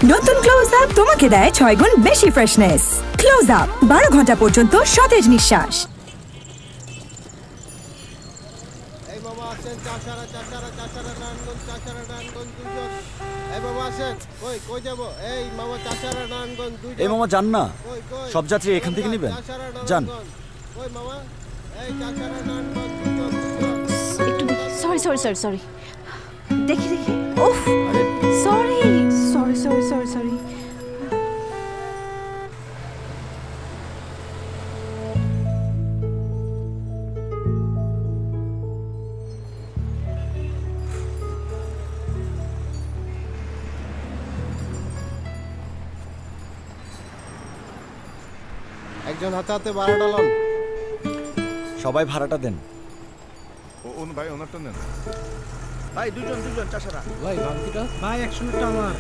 নতুন close up তোমাকে দেয় 6 গুণ বেশি ফ্রেশনেস। ক্লোজ আপ 12 ঘন্টা পর্যন্ত সতেজ নিঃশ্বাস। এই মামা আছেন চাচারা নারায়ণগঞ্জ চাচারা নারায়ণগঞ্জ দুজন। এই মামা আছেন কই যাব? এই মামা চাচারা নারায়ণগঞ্জ দুজন। এই মামা যান না, সব যাত্রী এখান থেকে নেবেন। যান। ওই মামা এই চাচারা নারায়ণগঞ্জ দুজন। একটু সরি দেখি উফ সরি। একজন হাতে ভাড়াটা লন। সবাই ভাড়াটা দেন। ভাই ওনারটা নেন। ভাই দুজন চাচারা। ভাই ভাঙতিটা ভাই 100 টাকা আমার।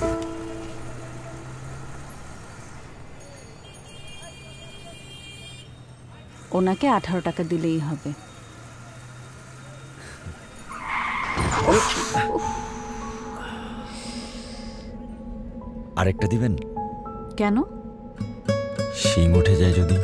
ওনাকে 18 টাকা দিলেই হবে। আরেকটা দিবেন? কেন? শিং উঠে যায় যদি।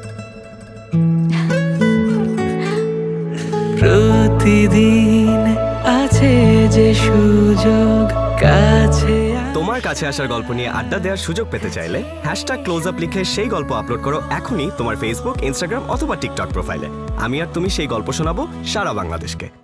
প্রতিদিন আছে যে সুযোগ কাছে। তোমার কাছে আসার গল্প নিয়ে আড্ডা দেওয়ার সুযোগ পেতে চাইলে #closeup লিখে সেই গল্প আপলোড করো এখনই তোমার ফেসবুক, ইনস্টাগ্রাম অথবা টিকটক প্রোফাইলে। আমি আর তুমি সেই গল্প শোনাবো সারা বাংলাদেশকে।